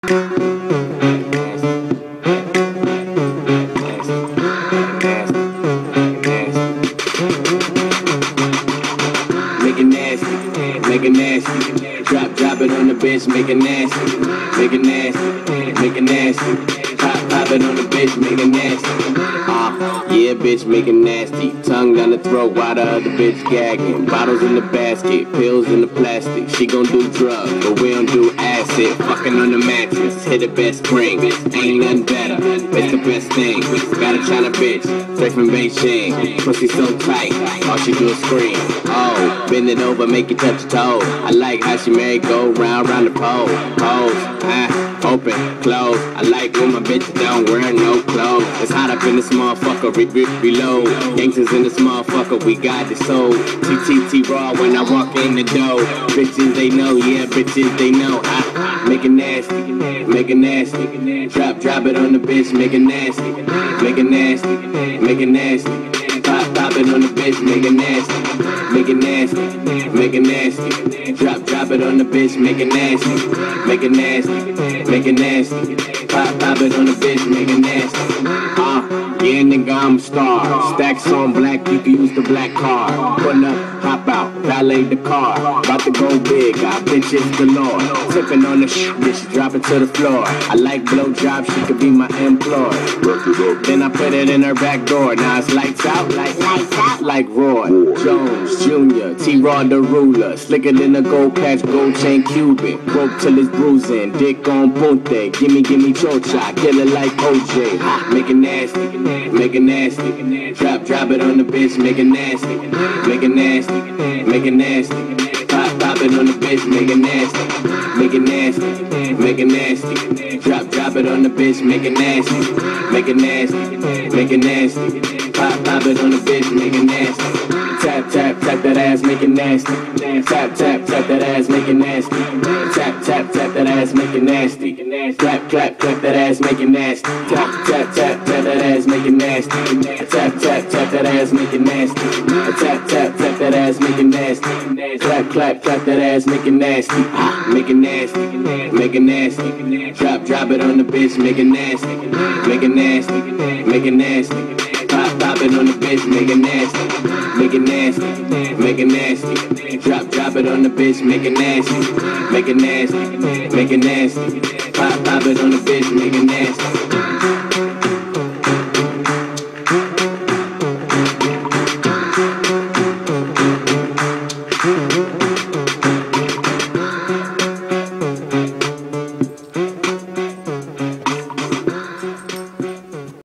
Make it nasty, make it nasty. Drop it on the bitch, make it nasty, make it nasty, make it nasty. Pop it on the bitch, make it nasty. Yeah, bitch, make it nasty. Tongue down the throat while the other bitch gagging. Bottles in the basket, pills in the plastic. She gon' do drugs, but we don't do acid. Fucking on the mattress, hit the best spring. Ain't nothing better, it's the best thing. Got a China bitch, straight from Beijing. Pussy so tight, all she do is scream. Oh, bend it over, make it touch your toe. I like how she married, go round the pole. Pose, open, close. I like when my bitch don't wear no clothes. It's hot up in this motherfucker, reload. Gangsters in this motherfucker, we got the soul. TTT raw when I walk in the door. Bitches they know, yeah, bitches they know. I make it nasty, make it nasty. Drop it on the bitch, make it nasty, make it nasty, make it nasty. Pop it on the bitch, make it nasty, make it nasty, make it nasty. Drop it on the bitch, make it nasty, make it nasty, make it nasty. Pop it on the bitch, make it nasty. Yeah, nigga, I'm a star. Stacks on black, you can use the black card. Put up, hop out, valet the car. About to go big, got bitches galore. Tipping on the bitch, drop it to the floor. I like blowjobs, she could be my employee. Then I put it in her back door. Now it's lights out, like Roy Jones Jr., T-Raw the ruler. Slicker than a gold patch, gold chain Cuban. Broke till it's bruising, dick on punte. Gimme chocha, kill it like OJ. Make it nasty, make it nasty. Drop it on the bitch, make it nasty, make it nasty, make it nasty. Pop it on the bitch, make it nasty, make it nasty, make it nasty. Drop it on the bitch, make it nasty, make it nasty, make it nasty. Pop it on the bitch, make it nasty. Tap that ass, make it nasty. Tap that ass, make it nasty. Tap that ass, make it nasty. Clap that ass, make it nasty. Tap that ass, make it nasty. Tap that ass, make it nasty. Tap that ass, make it nasty. Clap that ass, make it nasty. Make it nasty, make it nasty. Drop it on the bitch, make it nasty. Make it nasty, make it nasty. Pop it on the bitch, make it nasty, make it nasty, make it nasty. Drop it on the bitch, make it nasty, make it nasty, make it nasty. Pop it on the bitch, make it nasty.